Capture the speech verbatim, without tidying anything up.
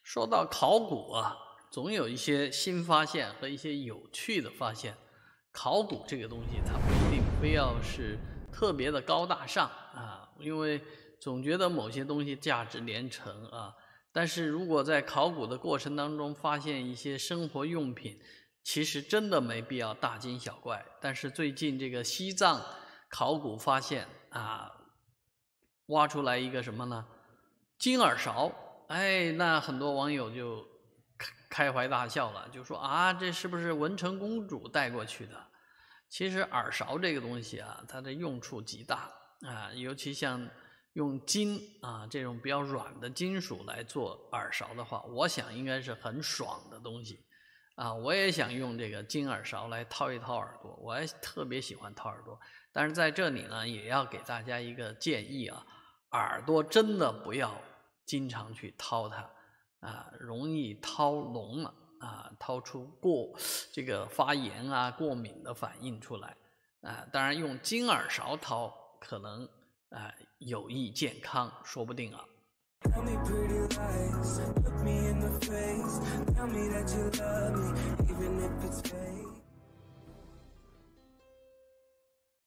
说到考古啊，总有一些新发现和一些有趣的发现。考古这个东西，它不一定非要是特别的高大上啊，因为总觉得某些东西价值连城啊。但是如果在考古的过程当中发现一些生活用品，其实真的没必要大惊小怪。但是最近这个西藏考古发现啊，挖出来一个什么呢？金耳勺。哎，那很多网友就开怀大笑了，就说啊，这是不是文成公主带过去的？其实耳勺这个东西啊，它的用处极大啊，尤其像用金啊这种比较软的金属来做耳勺的话，我想应该是很爽的东西啊。我也想用这个金耳勺来掏一掏耳朵，我也特别喜欢掏耳朵。但是在这里呢，也要给大家一个建议啊，耳朵真的不要经常去掏它啊，容易掏聋了啊，掏出过这个发炎啊、过敏的反应出来啊。当然，用金耳勺掏可能啊有益健康，说不定啊。Tell me pretty lies, look me in the face, tell me that you love me, even if it's fake.